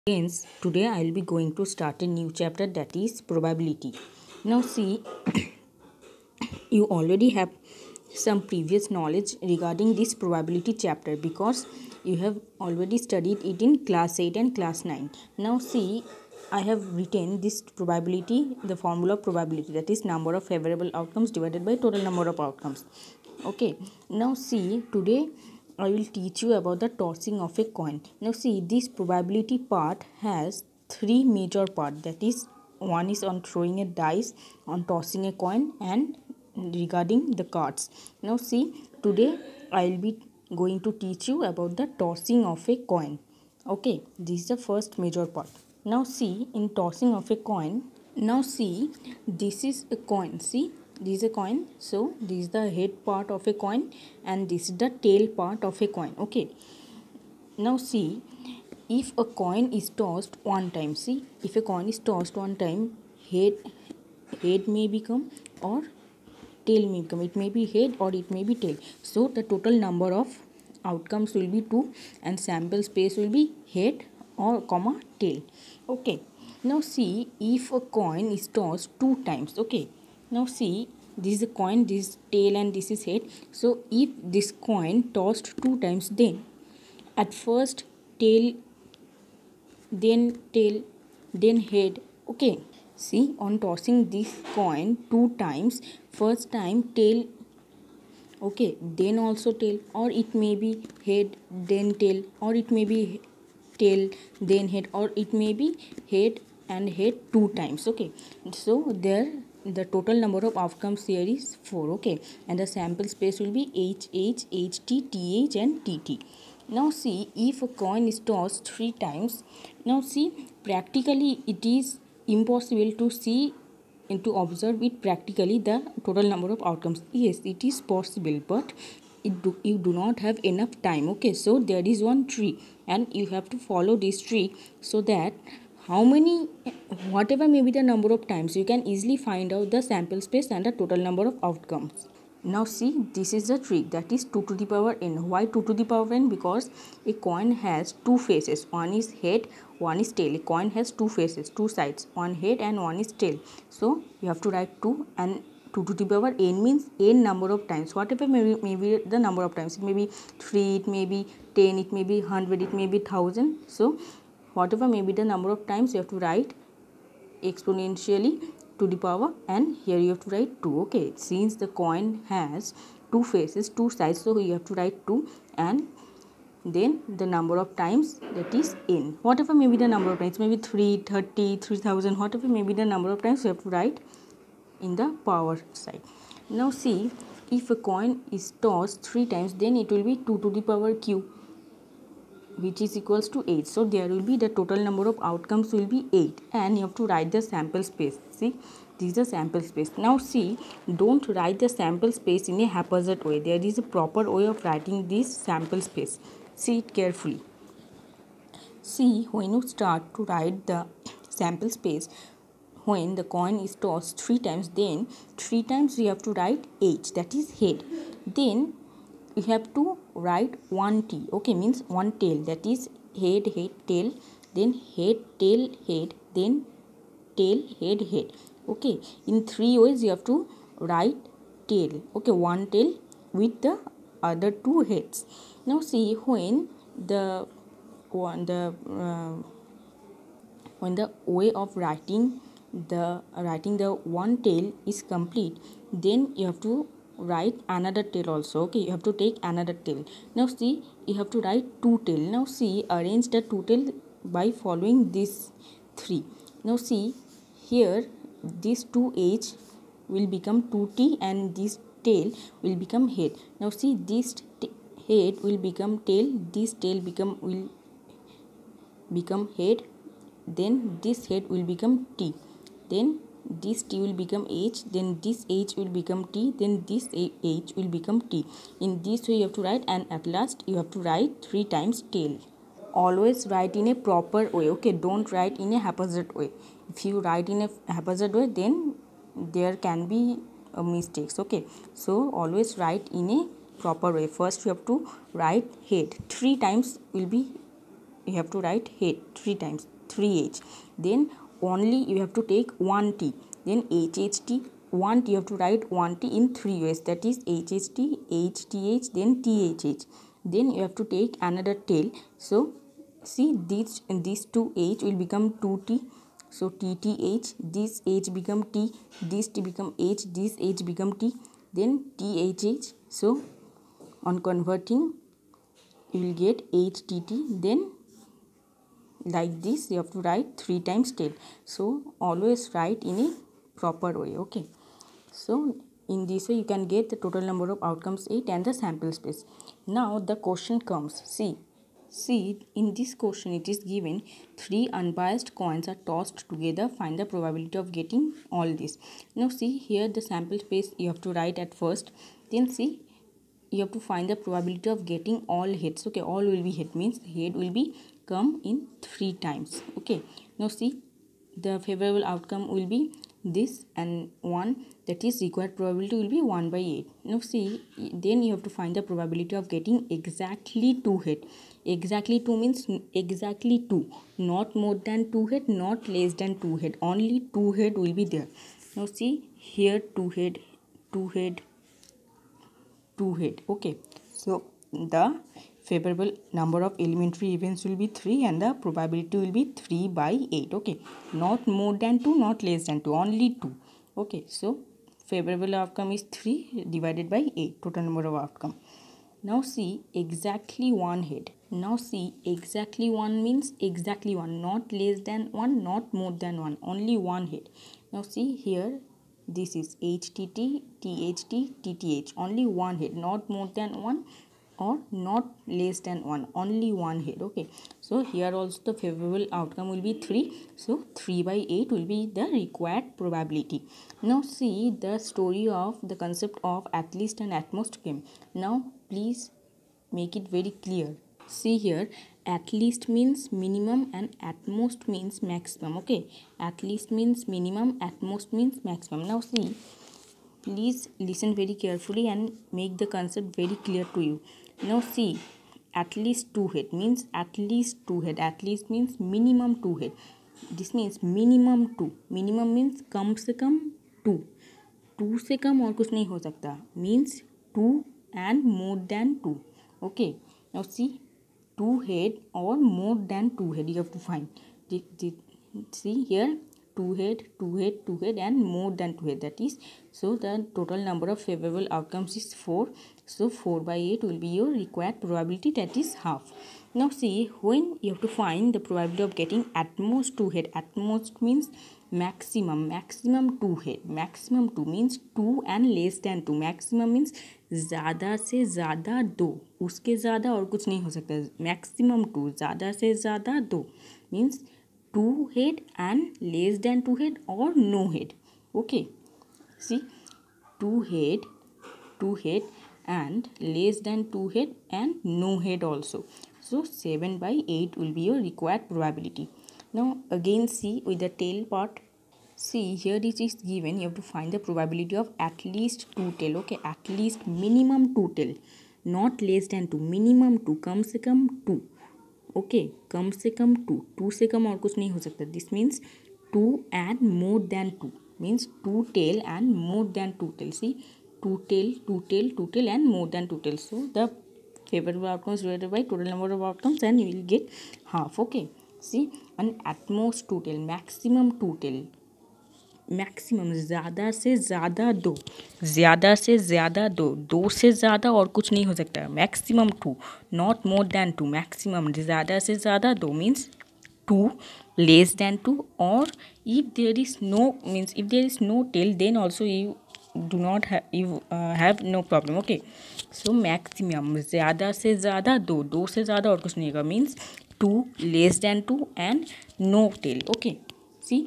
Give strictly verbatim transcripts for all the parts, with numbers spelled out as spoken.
Hence, today I will be going to start a new chapter, that is probability. Now see, you already have some previous knowledge regarding this probability chapter because you have already studied it in class eight and class nine. Now see, I have written this probability, the formula of probability, that is number of favorable outcomes divided by total number of outcomes. Okay, now see, today I will teach you about the tossing of a coin. Now see, this probability part has three major parts, that is one is on throwing a dice, on tossing a coin, and regarding the cards. Now see, today I will be going to teach you about the tossing of a coin. Okay, this is the first major part. Now see, in tossing of a coin, now see, this is a coin. See, this is a coin. So this is the head part of a coin and this is the tail part of a coin. Okay, now see, if a coin is tossed one time, see, if a coin is tossed one time, head head may become or tail may become. It may be head or it may be tail. So the total number of outcomes will be two and sample space will be head or comma tail. Okay, now see, if a coin is tossed two times. Okay, now see, this is a coin, this is tail and this is head. So if this coin tossed two times, then at first tail, then tail, then head. Okay, see, on tossing this coin two times, first time tail, okay, then also tail, or it may be head then tail, or it may be tail then head, or it may be head and head two times. Okay, so there the total number of outcomes here is four. Okay, and the sample space will be H H, H T, T H and T T. Now see, if a coin is tossed three times, now see, practically it is impossible to see and to observe it practically the total number of outcomes. Yes, it is possible, but it do, you do not have enough time. Okay, so there is one tree and you have to follow this tree so that how many, whatever may be the number of times, you can easily find out the sample space and the total number of outcomes. Now see, this is the trick, that is two to the power n. Why two to the power n? Because a coin has two faces. One is head, one is tail. A coin has two faces, two sides, one head and one is tail. So you have to write two, and two to the power n means n number of times. Whatever may be, may be the number of times. It may be three, it may be ten, it may be one hundred, it may be one thousand. So whatever may be the number of times, you have to write exponentially to the power, and here you have to write two. Okay, since the coin has two faces, two sides, so you have to write two, and then the number of times, that is n. Whatever may be the number of times, maybe three, thirty, three thousand, whatever may be the number of times, you have to write in the power side. Now see, if a coin is tossed three times, then it will be two to the power q, which is equals to eight. So there will be the total number of outcomes will be eight, and you have to write the sample space. See, this is the sample space. Now see, don't write the sample space in a haphazard way. There is a proper way of writing this sample space. See it carefully. See, when you start to write the sample space, when the coin is tossed three times, then three times you have to write h, that is head. Then you have to write one t. Okay, means one tail, that is head, head, tail, then head, tail, head, then tail, head, head. Okay, in three ways you have to write tail. Okay, one tail with the other two heads. Now see, when the one the uh, when the way of writing the writing the one tail is complete, then you have to write another tail also. Okay, you have to take another tail. Now see, you have to write two tail. Now see, arrange the two tail by following these three. Now see, here this two h will become two t and this tail will become head. Now see, this head will become tail, this tail become will become head, then this head will become t, then this t will become h, then this h will become t, then this h will become t. In this way you have to write, and at last you have to write three times tail. Always write in a proper way. Okay, don't write in a haphazard way. If you write in a haphazard way, then there can be uh, mistakes. Okay, so always write in a proper way. First you have to write head three times will be, you have to write head three times. three h. Then only you have to take one t. Then H H T, one t you have to write one t in three ways, that is H H T, H T H, then T H H. Then you have to take another tail. So see, these these two h will become two t. So T T H, this h become t, this t become h, this h become t, then T H H. So on converting you will get H T T. Then like this you have to write three times tail. So always write in a proper way. Okay, so in this way you can get the total number of outcomes eight and the sample space. Now the question comes. See, see in this question it is given three unbiased coins are tossed together, find the probability of getting all this. Now see here, the sample space you have to write at first. Then see, you have to find the probability of getting all heads. Okay, all will be head, means head will be come in three times. Okay, now see, the favorable outcome will be this and one, that is required probability will be one by eight. Now see, then you have to find the probability of getting exactly two head. Exactly two means exactly two, not more than two head, not less than two head, only two head will be there. Now see here, two head, two head, two head. Okay, so the favorable number of elementary events will be three and the probability will be three by eight. Okay, not more than two, not less than two, only two. Okay, so favorable outcome is three divided by eight, total number of outcome. Now see, exactly one head. Now see, exactly one means exactly one, not less than one, not more than one, only one head. Now see here, this is H T T, T H T, T T H, only one head, not more than one or not less than one, only one head. Okay, so here also the favorable outcome will be three. So three by eight will be the required probability. Now see the story of the concept of at least and at most came. Now please make it very clear. See here, at least means minimum and at most means maximum. Okay, at least means minimum, at most means maximum. Now see, please listen very carefully and make the concept very clear to you. Now see, at least two head means at least two head. At least means minimum two head. This means minimum two. Minimum means कम से कम two. two से कम और कुछ नहीं हो सकता. Means two and more than two. Okay. Now see, two head or more than two head you have to find. See here, two head, two head, two head and more than two head, that is, so the total number of favorable outcomes is four. So four by eight will be your required probability, that is half. Now see, when you have to find the probability of getting at most two head, at most means maximum, maximum two head, maximum two means two and less than two, maximum means ज़्यादा से ज़्यादा दो, उसके ज़्यादा और कुछ नहीं हो सकता. मैक्सिमम टू, ज़्यादा से ज़्यादा दो means two head and less than two head और no head. Okay, see, two head, two head and less than two head and no head also. So seven by eight will be your required probability. Now again see with the tail part. See here it is given, you have to find the probability of at least two tail. Okay, at least minimum two tail, not less than two, minimum two, कम से कम two. Okay, कम से कम two, two से कम और कुछ नहीं हो सकता. This means two and more than two means two tail and more than two tail. See, two tail, two tail, two tail and more than two tail. So the favorable outcomes divided by total number of outcomes and you will get half. Okay, see, and at most two tail, maximum two tail, maximum ज़्यादा से ज़्यादा दो, ज़्यादा से ज़्यादा दो, दो से ज़्यादा और कुछ नहीं हो सकता. Maximum two, not more than two, maximum ज़्यादा से ज़्यादा दो means two, less than two, और if there is no means if there is no tail then also you do not have, you uh, have no problem. Okay, so maximum ज़्यादा से ज़्यादा दो, दो से ज़्यादा और कुछ नहीं होगा means two, less than two and no tail. Okay, see,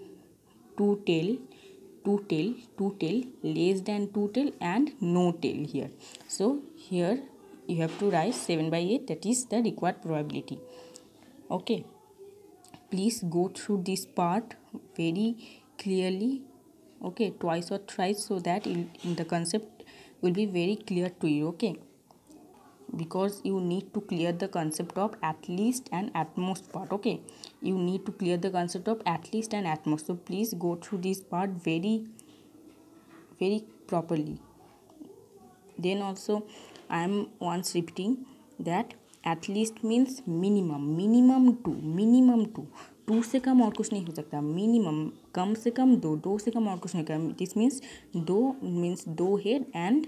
two tail, two tail, two tail, less than two tail and no tail here. So here you have to write seven by eight, that is the required probability. Okay, please go through this part very clearly. Okay, twice or thrice so that in, in the concept will be very clear to you. Okay, because you need to clear the concept of at least and at most part. Okay, you need to clear the concept of at least and at most, so please go through this part very very properly. Then also I am once repeating that at least means minimum, minimum two, minimum two, two से कम और कुछ नहीं हो सकता, minimum कम से कम दो, दो से कम और कुछ नहीं करना. दिस मीन्स दो मीन्स दो हेड एंड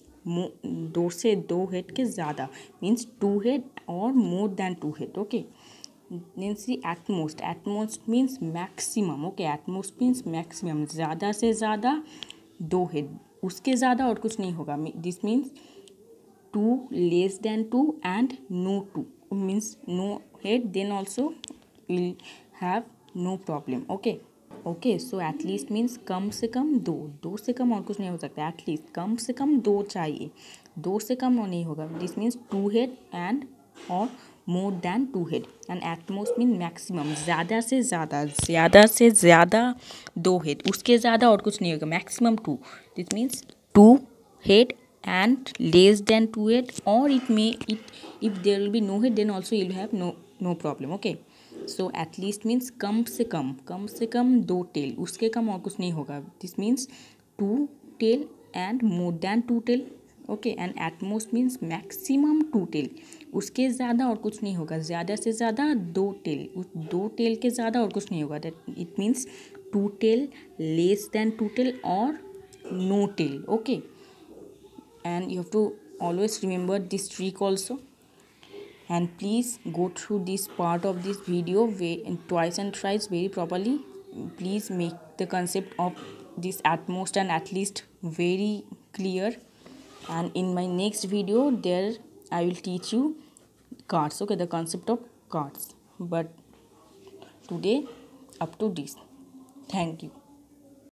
दो से दो हेड के ज़्यादा मीन्स टू हेड और more than two head. Okay, means at most, at most means maximum. Okay, at most means maximum, ज़्यादा से ज़्यादा दो हेड, उसके ज़्यादा और कुछ नहीं होगा. This means two less than two and no two means no head, then also will have no problem. Okay okay so at least means कम से कम दो, दो से कम और कुछ नहीं हो सकता. एटलीस्ट कम से कम दो चाहिए, दो से कम और नहीं होगा. This means two head and और more than two head. And at most mean maximum, ज़्यादा से ज़्यादा, ज़्यादा से ज़्यादा दो हेड, उसके ज़्यादा और कुछ नहीं होगा. Maximum two, this means two head and less than two head, or it may it if there will be no head then also you will have no no problem. Okay, so at least means कम से कम, कम से कम दो tell, उसके कम और कुछ नहीं होगा. This means two tail and more than two tail. Okay, and at most means maximum two tail, उसके ज़्यादा और कुछ नहीं होगा. ज़्यादा से ज़्यादा दो टेल, उस दो टेल के ज़्यादा और कुछ नहीं होगा. That it means two tail, less than two tail और no tail. Okay, and you have to always remember this trick also, and please go through this part of this video way twice and thrice very properly. Please make the concept of this at most and at least very clear, and in my next video there I will teach you cards. Okay, the concept of cards. But today up to this. Thank you.